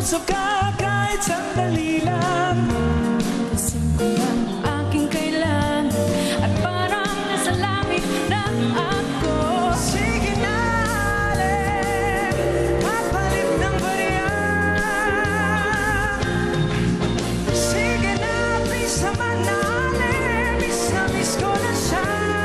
makausap ka kahit sandali lang. Isip ko lang ang aking kailangan at parang nasa langit na ako. Sige na, alin, kapalit ng barya. Sige na, please naman na, alin, miss na miss ko na siya.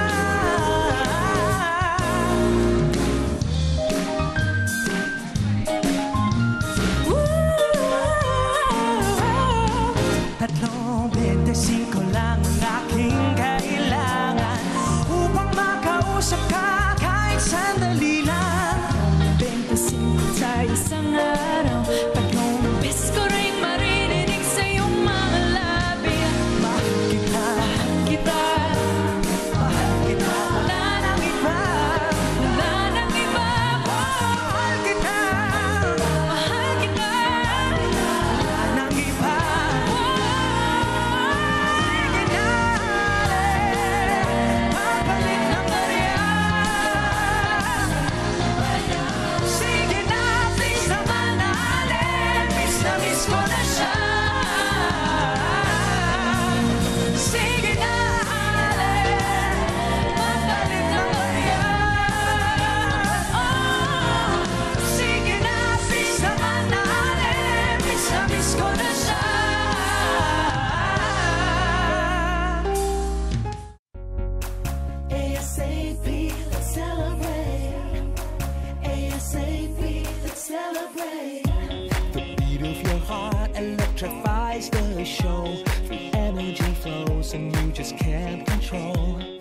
Tatlong 25 lang ang aking kailangan upang makausap ka kahit sandali lang. 25 sa isang araw, tatlong beses ko rin maririnig sa iyong mga labi. Mahal kita, kita, mahal kita, wala nang iba, wala nang iba. Mahal kita, mahal kita, wala nang iba. ASAP, let's celebrate. ASAP, let's celebrate. The beat of your heart electrifies the show. The energy flows and you just can't control.